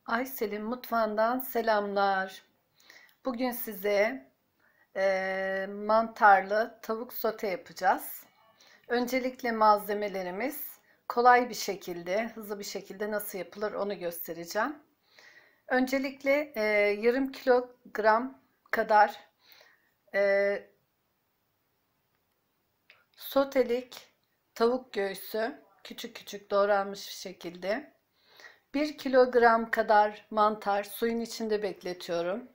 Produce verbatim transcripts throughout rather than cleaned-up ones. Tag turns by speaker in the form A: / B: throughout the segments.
A: Aysel'in mutfağından selamlar. Bugün size e, mantarlı tavuk sote yapacağız. Öncelikle malzemelerimiz kolay bir şekilde, hızlı bir şekilde nasıl yapılır onu göstereceğim. Öncelikle e, yarım kilogram kadar e, sotelik tavuk göğsü küçük küçük doğranmış bir şekilde. bir kilogram kadar mantar suyun içinde bekletiyorum.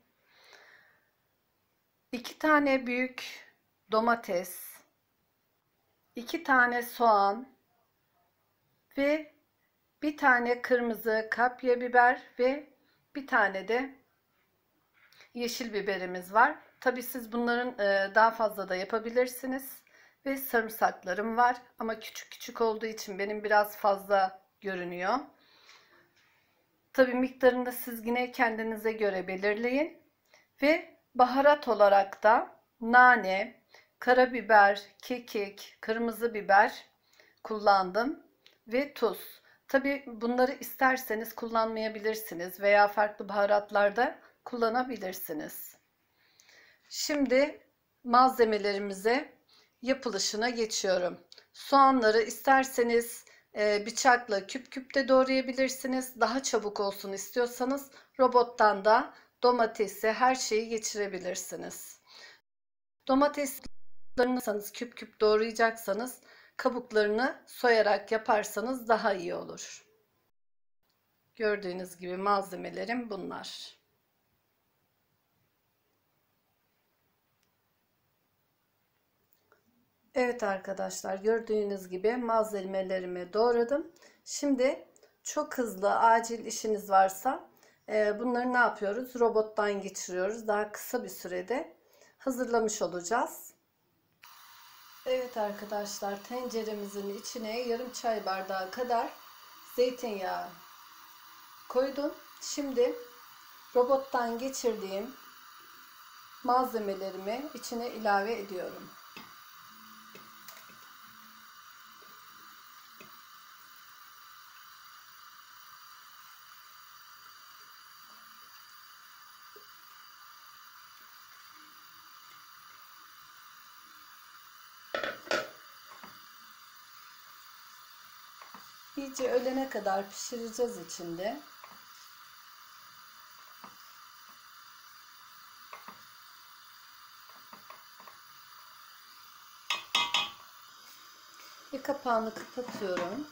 A: iki tane büyük domates, iki tane soğan ve bir tane kırmızı kapya biber ve bir tane de yeşil biberimiz var. Tabii siz bunların daha fazla da yapabilirsiniz. Ve sarımsaklarım var ama küçük küçük olduğu için benim biraz fazla görünüyor. Tabii miktarını da siz yine kendinize göre belirleyin. Ve baharat olarak da nane, karabiber, kekik, kırmızı biber kullandım ve tuz. Tabii bunları isterseniz kullanmayabilirsiniz veya farklı baharatlarda kullanabilirsiniz. Şimdi malzemelerimize yapılışına geçiyorum. Soğanları isterseniz bıçakla küp küp de doğrayabilirsiniz. Daha çabuk olsun istiyorsanız robottan da domatesi, her şeyi geçirebilirsiniz. Domateslerini küp küp doğrayacaksanız kabuklarını soyarak yaparsanız daha iyi olur. Gördüğünüz gibi malzemelerim bunlar. Evet arkadaşlar, gördüğünüz gibi malzemelerimi doğradım. Şimdi çok hızlı, acil işiniz varsa bunları ne yapıyoruz? Robottan geçiriyoruz. Daha kısa bir sürede hazırlamış olacağız. Evet arkadaşlar, tenceremizin içine yarım çay bardağı kadar zeytinyağı koydum. Şimdi robottan geçirdiğim malzemelerimi içine ilave ediyorum. İyice ölene kadar pişireceğiz içinde. Ve kapağını kapatıyorum.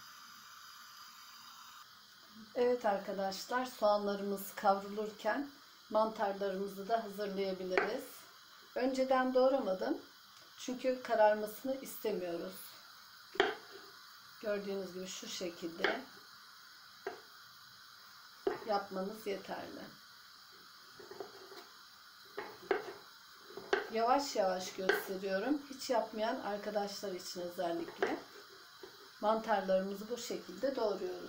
A: Evet arkadaşlar, soğanlarımız kavrulurken mantarlarımızı da hazırlayabiliriz. Önceden doğramadım. Çünkü kararmasını istemiyoruz. Gördüğünüz gibi şu şekilde yapmanız yeterli. Yavaş yavaş gösteriyorum. Hiç yapmayan arkadaşlar için özellikle. Mantarlarımızı bu şekilde doğruyoruz.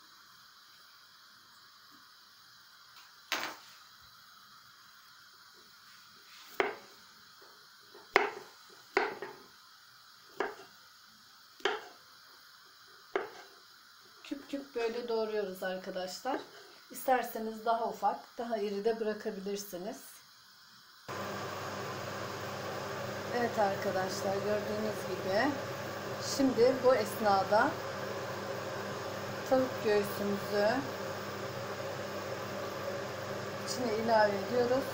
A: Küp küp böyle doğruyoruz arkadaşlar. İsterseniz daha ufak, daha iri de bırakabilirsiniz. Evet arkadaşlar, gördüğünüz gibi şimdi bu esnada tavuk göğsümüzü içine ilave ediyoruz.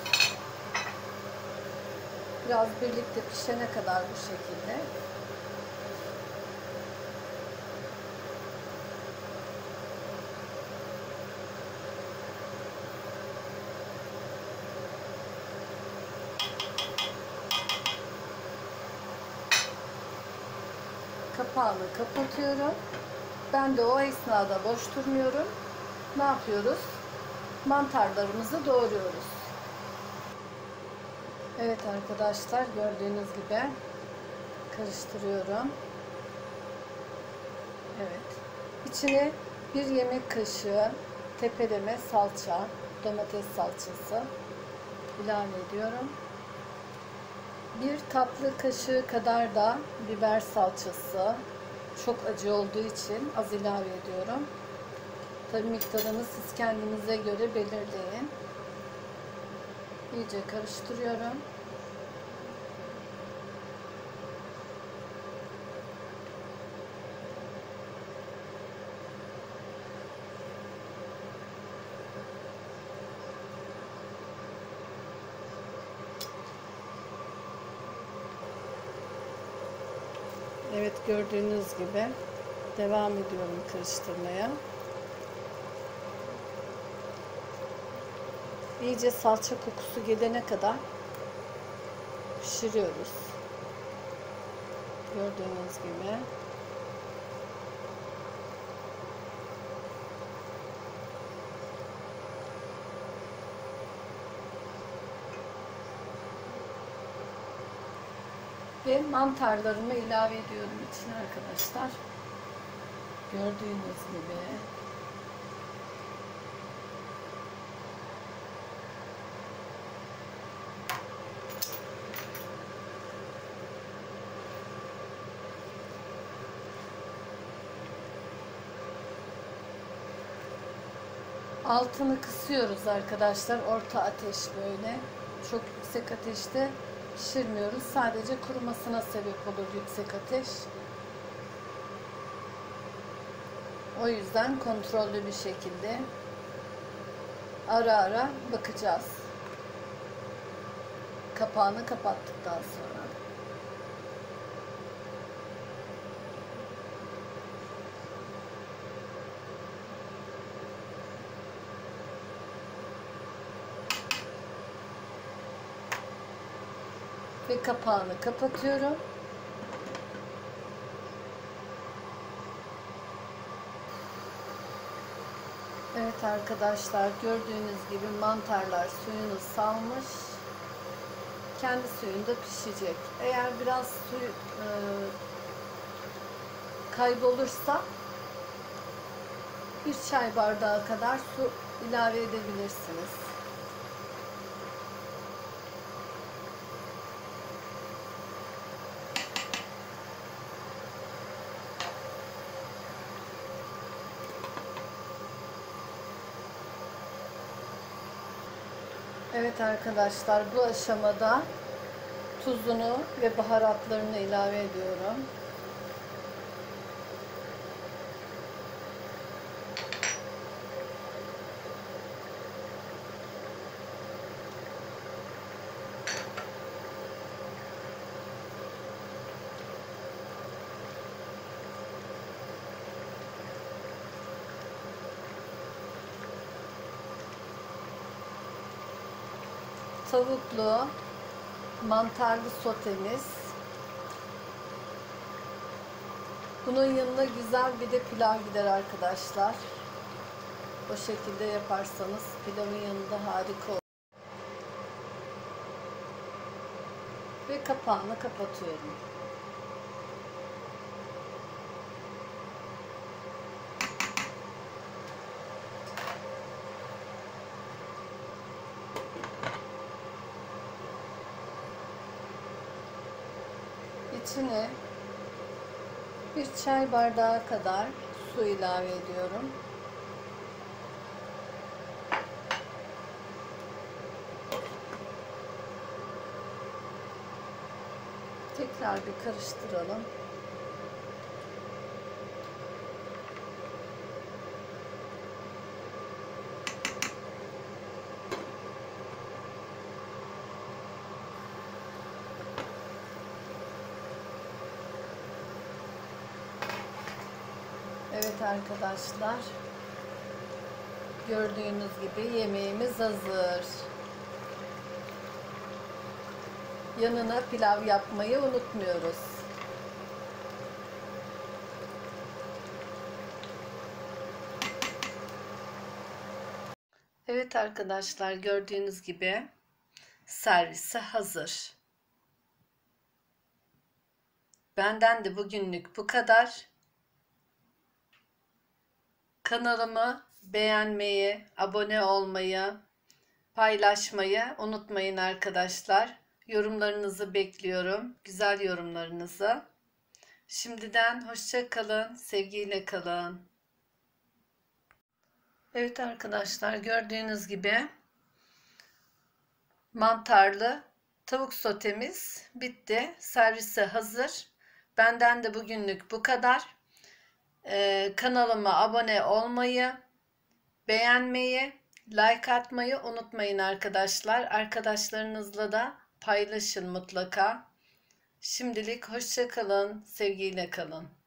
A: Biraz birlikte pişene kadar bu şekilde. Kapağını kapatıyorum. Ben de o esnada boş durmuyorum. Ne yapıyoruz? Mantarlarımızı doğruyoruz. Evet arkadaşlar, gördüğünüz gibi karıştırıyorum. Evet. İçine bir yemek kaşığı tepeleme salça, domates salçası ilave ediyorum. Bir tatlı kaşığı kadar da biber salçası. Çok acı olduğu için az ilave ediyorum. Tabii miktarını siz kendinize göre belirleyin. İyice karıştırıyorum. Evet, gördüğünüz gibi devam ediyorum karıştırmaya. İyice salça kokusu gelene kadar pişiriyoruz. Gördüğünüz gibi. Ve mantarlarımı ilave ediyorum içine arkadaşlar. Gördüğünüz gibi. Altını kısıyoruz arkadaşlar. Orta ateş böyle. Çok yüksek ateşte pişirmiyoruz. Sadece kurumasına sebep olur yüksek ateş. O yüzden kontrollü bir şekilde ara ara bakacağız. Kapağını kapattıktan sonra. Ve kapağını kapatıyorum. Evet arkadaşlar, gördüğünüz gibi mantarlar suyunu salmış. Kendi suyunda pişecek. Eğer biraz su e, kaybolursa bir çay bardağı kadar su ilave edebilirsiniz. Evet arkadaşlar, bu aşamada tuzunu ve baharatlarını ilave ediyorum. Tavuklu, mantarlı sotemiz. Bunun yanına güzel bir de pilav gider arkadaşlar. O şekilde yaparsanız pilavın yanında harika olur. Ve kapağını kapatıyorum. İçine bir çay bardağı kadar su ilave ediyorum. Tekrar bir karıştıralım. Evet arkadaşlar, gördüğünüz gibi yemeğimiz hazır. Yanına pilav yapmayı unutmuyoruz. Evet arkadaşlar, gördüğünüz gibi servise hazır. Benden de bugünlük bu kadar. Kanalımı beğenmeyi, abone olmayı, paylaşmayı unutmayın arkadaşlar. Yorumlarınızı bekliyorum. Güzel yorumlarınızı. Şimdiden hoşça kalın, sevgiyle kalın. Evet arkadaşlar, gördüğünüz gibi mantarlı tavuk sotemiz bitti. Servise hazır. Benden de bugünlük bu kadar. Ee, kanalıma abone olmayı, beğenmeyi, like atmayı unutmayın arkadaşlar. Arkadaşlarınızla da paylaşın mutlaka. Şimdilik hoşça kalın, sevgiyle kalın.